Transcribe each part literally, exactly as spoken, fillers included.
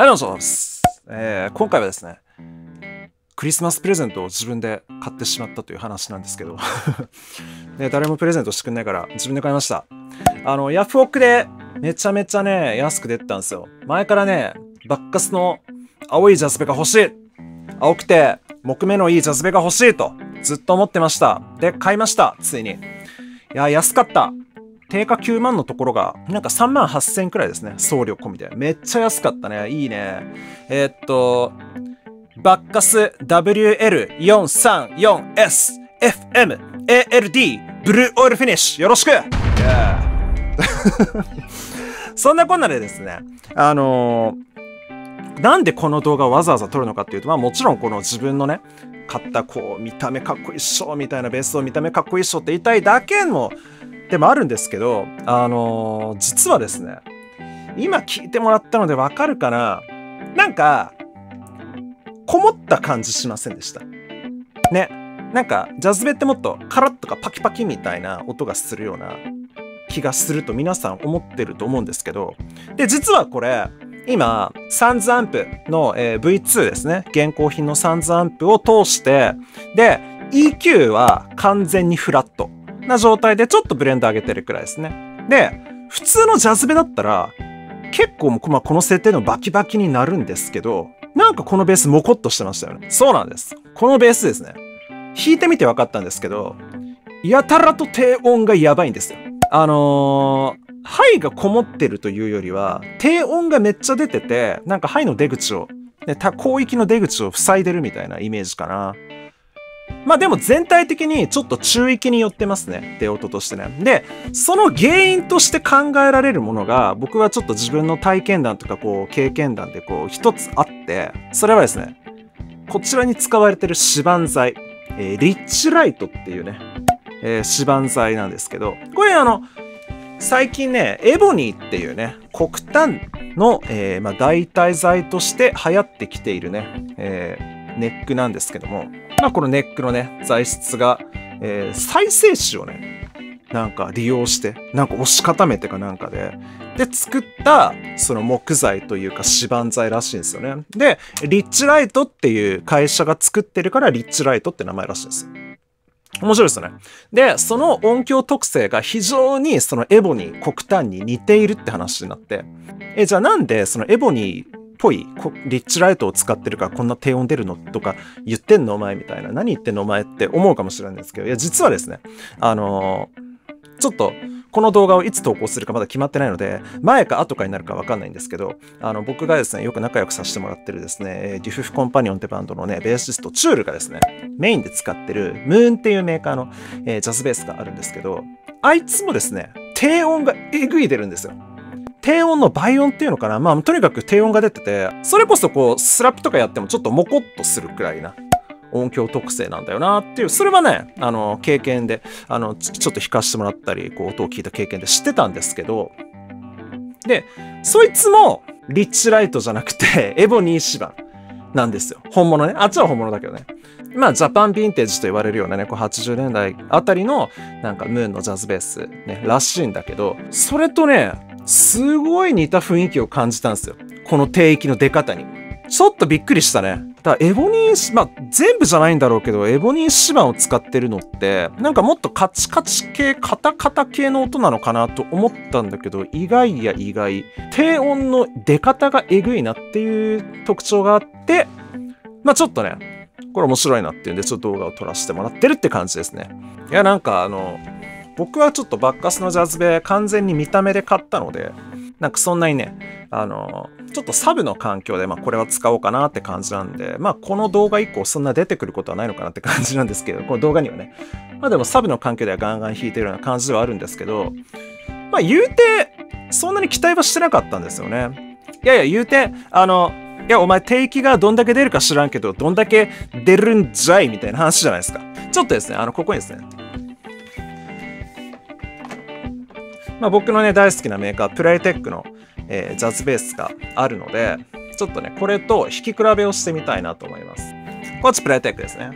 はい、お疲れ様です。えー、今回はですね、クリスマスプレゼントを自分で買ってしまったという話なんですけど、ね、誰もプレゼントしてくんないから自分で買いました。あの、ヤフオクでめちゃめちゃね、安く出てたんですよ。前からね、バッカスの青いジャズベが欲しい。青くて木目のいいジャズベが欲しいとずっと思ってました。で、買いました。ついに。いや、安かった。定価きゅうまんのところが、なんかさんまんはっせんくらいですね。送料込みで。めっちゃ安かったね。いいね。えー、っと、バッカス ダブリューエルよんさんよんエスエフエムエーエルディー ブルーオイルフィニッシュよろしく、yeah. そんなこんなでですね、あのー、なんでこの動画をわざわざ撮るのかっていうと、まあもちろんこの自分のね、買ったこう、見た目かっこいいっしょみたいなベースを見た目かっこいいっしょって言いたいだけの、でもあるんですけど、あのー、実はですね、今聞いてもらったのでわかるかな？なんか、こもった感じしませんでした？ね。なんか、ジャズベってもっとカラッとかパキパキみたいな音がするような気がすると皆さん思ってると思うんですけど、で、実はこれ、今、サンズアンプの、えー、ブイツー ですね。現行品のサンズアンプを通して、で、イーキュー は完全にフラットな状態でちょっとブレンド上げてるくらいですね。で、普通のジャズベだったら、結構、まあ、この設定のバキバキになるんですけど、なんかこのベースモコっとしてましたよね。そうなんです。このベースですね。弾いてみて分かったんですけど、やたらと低音がやばいんですよ。あのー、ハイがこもってるというよりは、低音がめっちゃ出てて、なんかハイの出口を、ね、広域の出口を塞いでるみたいなイメージかな。まあでも全体的にちょっと中域に寄ってますね。出音としてね。で、その原因として考えられるものが、僕はちょっと自分の体験談とかこう経験談でこう一つあって、それはですね、こちらに使われてる指板材、えー、リッチライトっていうね、えー、指板材なんですけど、これあの、最近ね、エボニーっていうね、黒炭の、えーまあ、代替材として流行ってきているね、えー、ネックなんですけども、まあこのネックのね、材質が、えー、再生紙をね、なんか利用して、なんか押し固めてかなんかで、で作った、その木材というか指板材らしいんですよね。で、リッチライトっていう会社が作ってるからリッチライトって名前らしいんですよ。面白いですよね。で、その音響特性が非常にそのエボニー、黒炭に似ているって話になって、え、じゃあなんでそのエボニーっぽいリッチライトを使ってるからこんな低音出るのとか言ってんのお前みたいな。何言ってんのお前って思うかもしれないんですけど、いや、実はですね、あのー、ちょっと、この動画をいつ投稿するかまだ決まってないので、前か後かになるかわかんないんですけど、あの、僕がですね、よく仲良くさせてもらってるですね、デュフフコンパニオンってバンドのね、ベーシスト、チュールがですね、メインで使ってる、ムーンっていうメーカーの、えー、ジャズベースがあるんですけど、あいつもですね、低音がえぐい出るんですよ。低音の倍音っていうのかな、まあ、とにかく低音が出てて、それこそこう、スラップとかやってもちょっとモコっとするくらいな。音響特性なんだよなっていう、それはね、あの、経験で、あの、ちょっと弾かしてもらったり、こう、音を聞いた経験で知ってたんですけど、で、そいつも、リッチライトじゃなくて、エボニー指板なんですよ。本物ね。あっちは本物だけどね。まあ、ジャパンヴィンテージと言われるようなね、こうはちじゅうねんだいあたりの、なんか、ムーンのジャズベース、ね、らしいんだけど、それとね、すごい似た雰囲気を感じたんですよ。この低域の出方に。ちょっとびっくりしたね。だからエボニー、まあ、全部じゃないんだろうけど、エボニー指板を使ってるのって、なんかもっとカチカチ系、カタカタ系の音なのかなと思ったんだけど、意外や意外、低音の出方がえぐいなっていう特徴があって、まあちょっとね、これ面白いなっていうんで、ちょっと動画を撮らせてもらってるって感じですね。いや、なんかあの、僕はちょっとバッカスのジャズベ完全に見た目で買ったので、なんかそんなにね、あの、ちょっとサブの環境で、まあこれは使おうかなって感じなんで、まあこの動画以降そんな出てくることはないのかなって感じなんですけど、この動画にはね。まあでもサブの環境ではガンガン弾いてるような感じではあるんですけど、まあ言うて、そんなに期待はしてなかったんですよね。いやいや言うて、あの、いやお前定期がどんだけ出るか知らんけど、どんだけ出るんじゃいみたいな話じゃないですか。ちょっとですね、あの、ここにですね、まあ僕のね、大好きなメーカー、プライテックの、えー、ジャズベースがあるので、ちょっとね、これと弾き比べをしてみたいなと思います。こっちプライテックですね。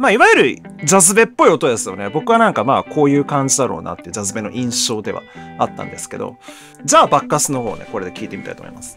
まあ、いわゆるジャズベっぽい音ですよね。僕はなんかまあ、こういう感じだろうなっていうジャズベの印象ではあったんですけど、じゃあ、バッカスの方をね、これで聞いてみたいと思います。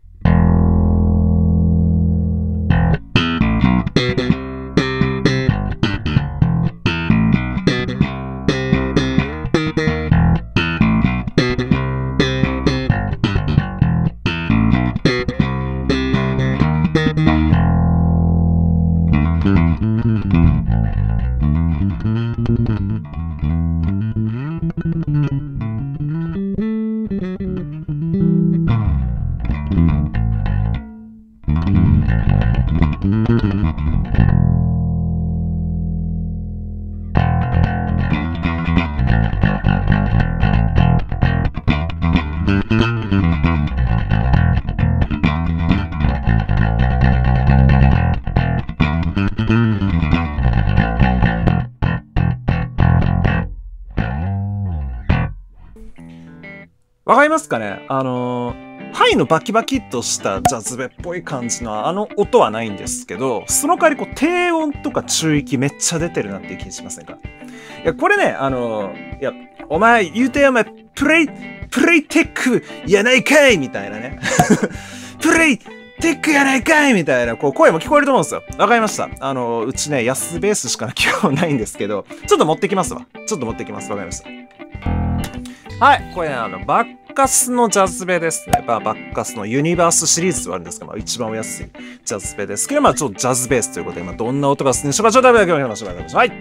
わかりますかね？あのー、ハイのバキバキっとしたジャズベっぽい感じのあの音はないんですけど、その代わりこう低音とか中域めっちゃ出てるなっていう気しませんか？いや、これね、あのー、いや、お前言うてお前、プレイ、プレイテックやないかいみたいなね。プレイテックやないかいみたいな、こう声も聞こえると思うんですよ。わかりました。あのー、うちね、安ベースしか基本ないんですけど、ちょっと持ってきますわ。ちょっと持ってきます。わかりました。はい。これね、あの、バッカスのジャズベですね。まあ、バッカスのユニバースシリーズはあるんですけど、まあ、一番お安いジャズベですけど、まあ、ちょっとジャズベースということで、まあ、どんな音がするんでしょうか。ちょっとだけお話します。はい。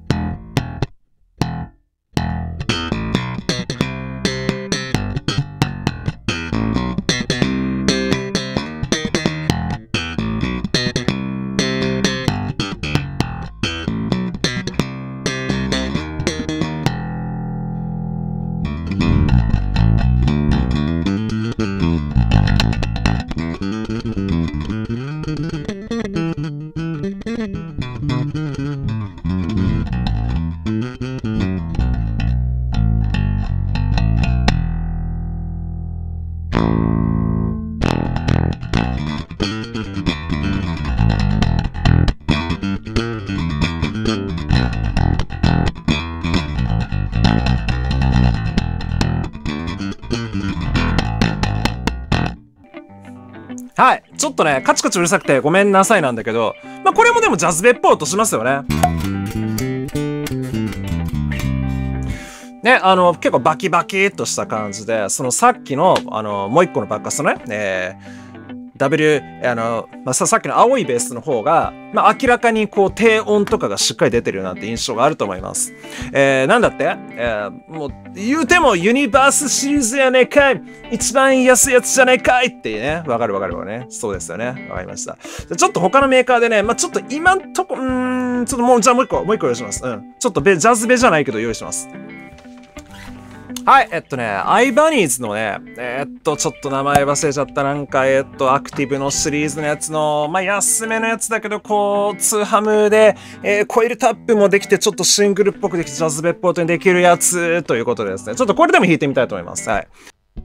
はい。ちょっとね、カチカチうるさくてごめんなさいなんだけど、まあ、これもでもジャズベっぽい音しますよね。ね、あの、結構バキバキっとした感じで、そのさっきの、あの、もう一個のバッカスのね、えー、W、あの、まあ、さっきの青いベースの方が、まあ、明らかにこう低音とかがしっかり出てるなって印象があると思います。えー、なんだって、えー、もう言うてもユニバースシリーズやねえかい、一番安いやつじゃねえかいってね、わかるわかるわね。そうですよね。わかりました。ちょっと他のメーカーでね、まあ、ちょっと今んとこ、うーん、ちょっともう、じゃあもう一個、もう一個用意します。うん。ちょっとベ、ジャズベじゃないけど用意します。はい、えっとね、アイバニーズのね、えー、っと、ちょっと名前忘れちゃった。なんか、えー、っと、アクティブのシリーズのやつの、まあ、安めのやつだけど、こう、ツーハムで、えー、コイルタップもできて、ちょっとシングルっぽくできて、ジャズベっぽい音にできるやつ、ということでですね。ちょっとこれでも弾いてみたいと思います。はい。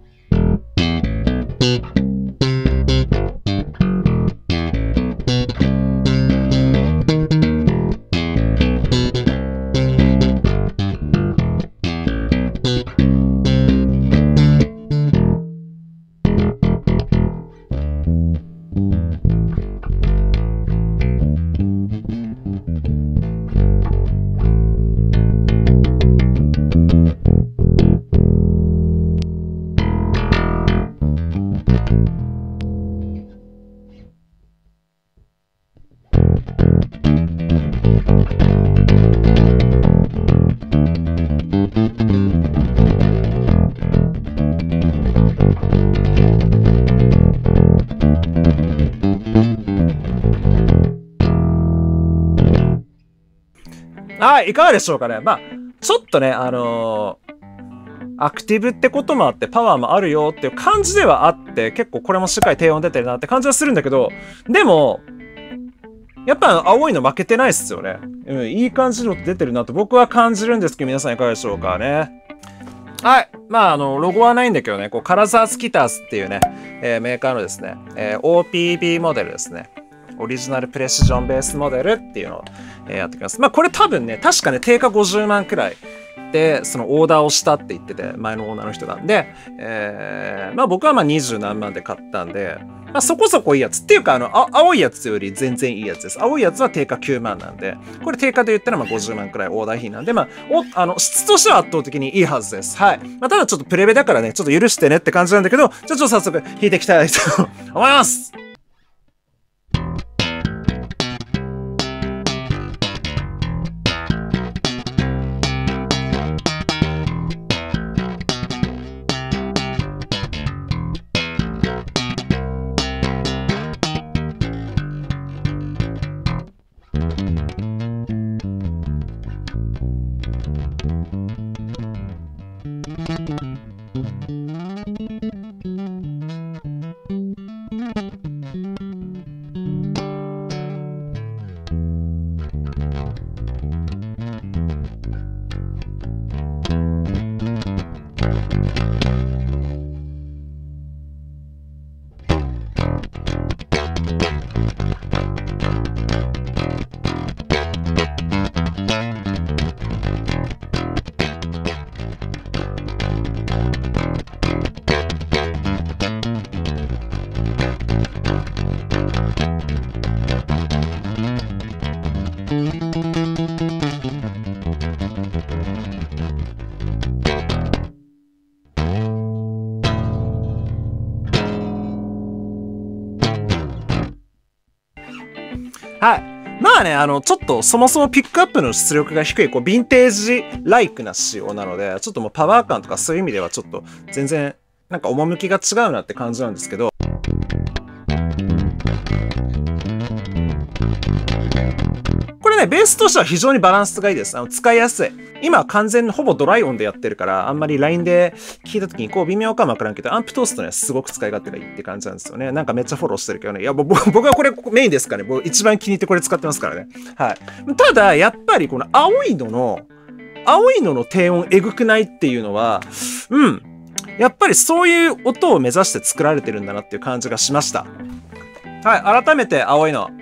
はい、いかがでしょうかね。まあ、ちょっとね、あのー、アクティブってこともあって、パワーもあるよっていう感じではあって、結構これもしっかり低音出てるなって感じはするんだけど、でも、やっぱ青いの負けてないっすよね。うん、いい感じの出てるなと僕は感じるんですけど、皆さんいかがでしょうかね。はい。まあ、あの、ロゴはないんだけどね、こう、カラザースギターズっていうね、えー、メーカーのですね、えー、オーピービー モデルですね。 オリジナルプレシジョンベースモデルっていうのを、えー、やってきます。まあこれ多分ね、確かね、定価ごじゅうまんくらいで、そのオーダーをしたって言ってて、前のオーナーの人なんで、えー、まあ僕はまあにじゅうなんまんで買ったんで、まあそこそこいいやつ。っていうか、あの、あ青いやつより全然いいやつです。青いやつは定価きゅうまんなんで、これ定価で言ったらまあごじゅうまんくらいオーダー品なんで、まあ、お、あの、質としては圧倒的にいいはずです。はい。まあただちょっとプレベだからね、ちょっと許してねって感じなんだけど、じゃあちょっと早速弾いていきたいと思います。はい。まあね、あの、ちょっとそもそもピックアップの出力が低い、こう、ヴィンテージライクな仕様なので、ちょっともうパワー感とかそういう意味ではちょっと全然、なんか趣が違うなって感じなんですけど、これね、ベースとしては非常にバランスがいいです。あの、使いやすい。今は完全にほぼドライ音でやってるから、あんまりラインで聞いた時にこう微妙かもわからんけど、アンプ通すとね、すごく使い勝手がいいって感じなんですよね。なんかめっちゃフォローしてるけどね。いや、僕はこれメインですからね。僕一番気に入ってこれ使ってますからね。はい。ただ、やっぱりこの青いのの、青いのの低音えぐくないっていうのは、うん。やっぱりそういう音を目指して作られてるんだなっていう感じがしました。はい。改めて青いの。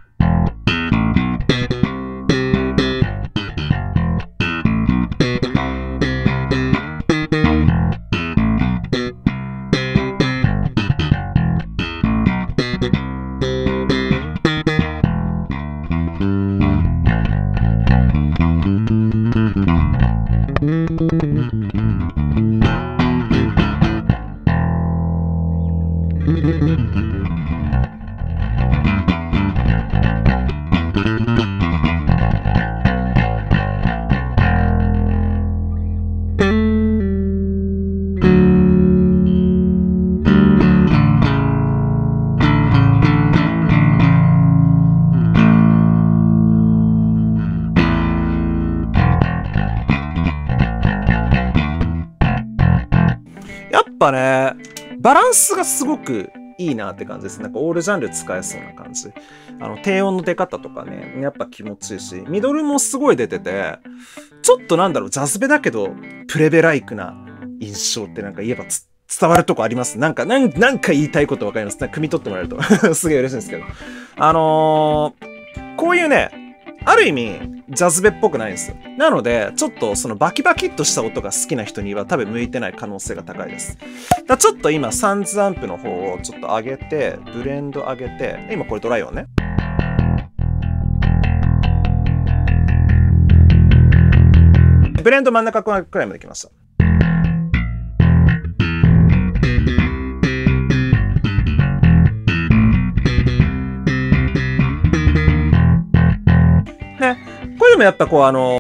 やっぱね、バランスがすごくいいなって感じです。なんかオールジャンル使えそうな感じ。あの、低音の出方とかね、やっぱ気持ちいいし、ミドルもすごい出てて、ちょっとなんだろう、ジャズベだけど、プレベライクな印象ってなんか言えばつ伝わるとこあります。なんか、なんなんか言いたいことわかります。なんか汲み取ってもらえるとすげえ嬉しいんですけど。あのー、こういうね、ある意味、ジャズベっぽくないんですよ。なので、ちょっとそのバキバキっとした音が好きな人には多分向いてない可能性が高いです。だちょっと今、サンズアンプの方をちょっと上げて、ブレンド上げて、今これドライ音ね。ブレンド真ん中くらいまで来ました。ね、これでもやっぱこうあの、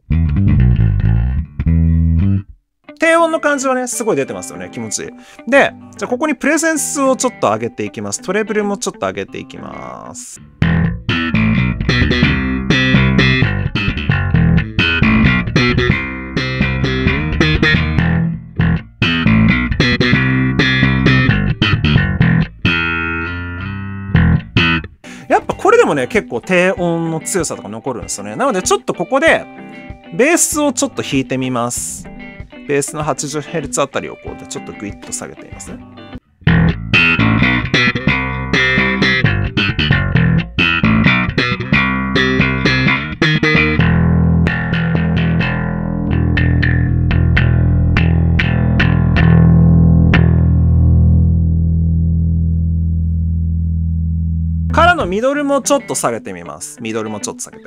低音の感じはね、すごい出てますよね。気持ちいい。で、じゃあここにプレゼンスをちょっと上げていきます。トレブルもちょっと上げていきます。やっぱこれでもね、結構低音の強さとか残るんですよね。なのでちょっとここで、ベースをちょっと弾いてみます。ベースの はちじゅっヘルツ あたりをこうでちょっとグイッと下げてみますね。 とミドルもちょっと下げてみます。ミドルもちょっと下げて。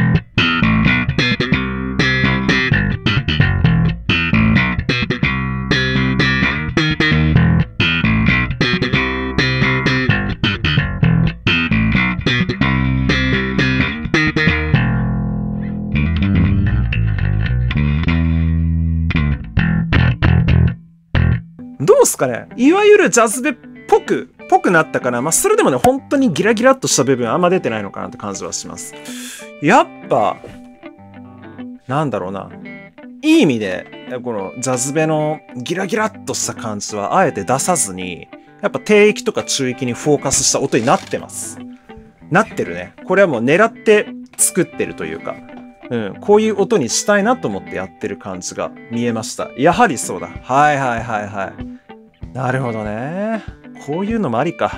どうすかね、いわゆるジャズベっぽく、ぽくなったかな。まあ、それでもね、本当にギラギラっとした部分あんま出てないのかなって感じはします。やっぱ、なんだろうな。いい意味で、このジャズベのギラギラっとした感じはあえて出さずに、やっぱ低域とか中域にフォーカスした音になってます。なってるね。これはもう狙って作ってるというか、うん、こういう音にしたいなと思ってやってる感じが見えました。やはりそうだ。はいはいはいはい。なるほどね。こういうのもありか。うん。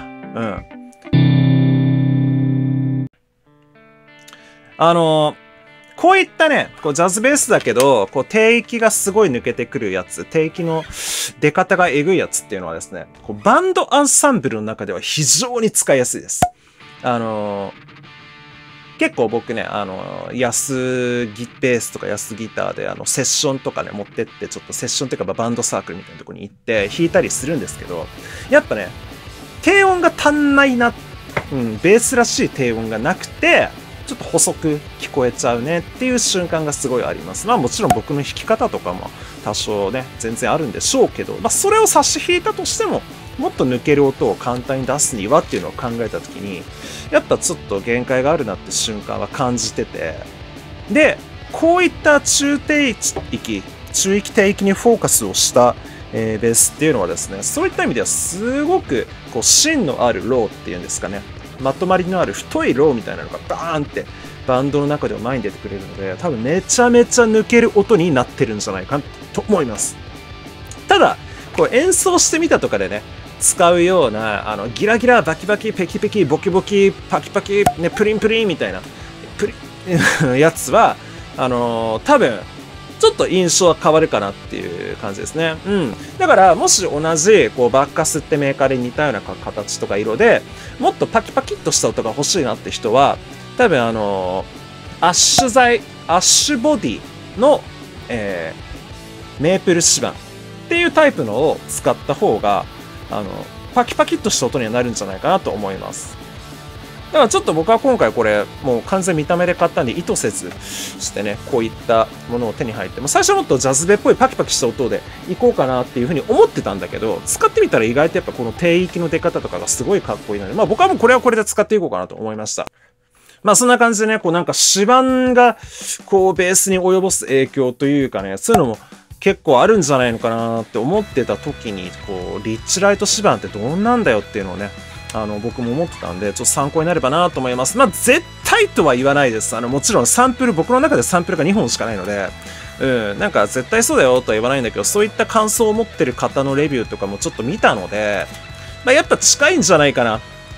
あの、こういったね、こうジャズベースだけど、こう低域がすごい抜けてくるやつ、低域の出方がえぐいやつっていうのはですね、こうバンドアンサンブルの中では非常に使いやすいです。あの、結構僕ね、あの、安ギベースとか安ギターで、あの、セッションとかね、持ってって、ちょっとセッションっていうか、バンドサークルみたいなところに行って、弾いたりするんですけど、やっぱね、低音が足んないな、うん、ベースらしい低音がなくて、ちょっと細く聞こえちゃうねっていう瞬間がすごいあります。まあもちろん僕の弾き方とかも多少ね、全然あるんでしょうけど、まあそれを差し引いたとしても、もっと抜ける音を簡単に出すにはっていうのを考えたときに、やっぱちょっと限界があるなって瞬間は感じてて、で、こういった中低域、中域低域にフォーカスをした、えー、ベースっていうのはですね、そういった意味ではすごくこう芯のあるローっていうんですかね、まとまりのある太いローみたいなのがバーンってバンドの中でも前に出てくれるので、多分めちゃめちゃ抜ける音になってるんじゃないかと思います。ただ、こう演奏してみたとかでね、使うような、あの、ギラギラ、バキバキ、ペキペキ、ボキボキ、パキパキ、ね、プリンプリンみたいな、プリン、やつは、あのー、多分、ちょっと印象は変わるかなっていう感じですね。うん。だから、もし同じ、こう、バッカスってメーカーで似たような形とか色で、もっとパキパキっとした音が欲しいなって人は、多分、あのー、アッシュ材、アッシュボディの、えー、メープル指板っていうタイプのを使った方が、あの、パキパキっとした音にはなるんじゃないかなと思います。だからちょっと僕は今回これ、もう完全見た目で買ったんで意図せずしてね、こういったものを手に入って、も最初もっとジャズベっぽいパキパキした音でいこうかなっていうふうに思ってたんだけど、使ってみたら意外とやっぱこの低域の出方とかがすごいかっこいいので、まあ僕はもうこれはこれで使っていこうかなと思いました。まあそんな感じでね、こうなんか指板がこうベースに及ぼす影響というかね、そういうのも結構あるんじゃないのかなって思ってた時に、こう、リッチライト指板ってどんなんだよっていうのをね、あの、僕も思ってたんで、ちょっと参考になればなと思います。まあ、絶対とは言わないです。あの、もちろんサンプル、僕の中でサンプルがにほんしかないので、うん、なんか絶対そうだよとは言わないんだけど、そういった感想を持ってる方のレビューとかもちょっと見たので、まあ、やっぱ近いんじゃないかな。うん。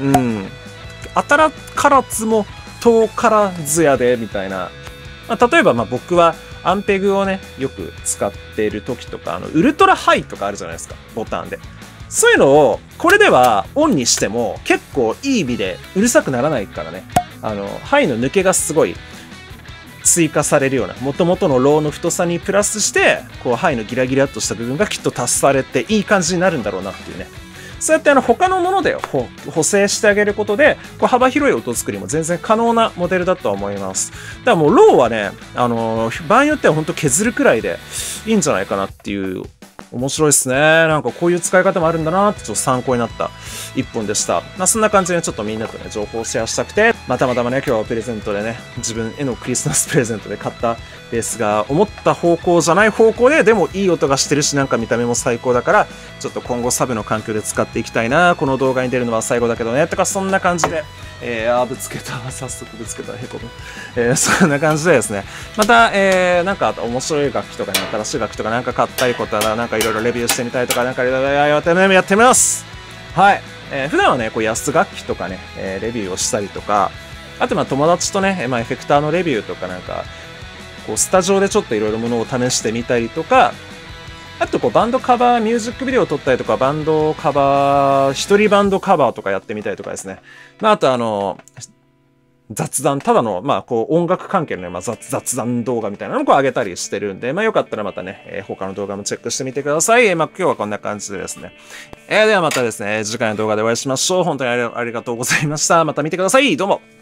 当たらからずも遠からずやで、みたいな。まあ、例えば、まあ僕は、アンペグをね、よく使っている時とか、あの、ウルトラハイとかあるじゃないですか、ボタンで。そういうのを、これではオンにしても、結構いい意味でうるさくならないからね。あの、ハイの抜けがすごい追加されるような、元々のローの太さにプラスして、こう、ハイのギラギラっとした部分がきっと足されていい感じになるんだろうなっていうね。そうやってあの他のもので補正してあげることで、こう幅広い音作りも全然可能なモデルだとは思います。だからもうローはね、あのー、場合によっては本当削るくらいでいいんじゃないかなっていう、面白いですね。なんかこういう使い方もあるんだなってちょっと参考になった一本でした。まあそんな感じでちょっとみんなとね、情報をシェアしたくて、またまたまね、今日はプレゼントでね、自分へのクリスマスプレゼントで買ったベースが思った方向じゃない方向で、でもいい音がしてるし、なんか見た目も最高だから、ちょっと今後サブの環境で使っていきたいな、この動画に出るのは最後だけどね、とかそんな感じで、えー、あーぶつけた、早速ぶつけた、へこむ。えー、そんな感じでですね、また、えー、なんか面白い楽器とかね、新しい楽器とかなんか買ったりことは、なんかいろいろレビューしてみたいとか、なんかいろいろやってみやってみます。はい。えー、普段はね、こう安楽器とかね、えー、レビューをしたりとか、あとまあ友達とね、まあエフェクターのレビューとかなんか、こうスタジオでちょっといろいろものを試してみたりとか、 あとこうバンドカバー、ミュージックビデオを撮ったりとか、バンドカバー、一人バンドカバーとかやってみたりとかですね。まあ、あとあの、雑談、ただの、まあ、こう、音楽関係のね、まあ、雑、雑談動画みたいなのをこう上げたりしてるんで、まあ、よかったらまたね、えー、他の動画もチェックしてみてください。えー、まあ、今日はこんな感じでですね。えー、ではまたですね、次回の動画でお会いしましょう。本当にありがとうございました。また見てください。どうも。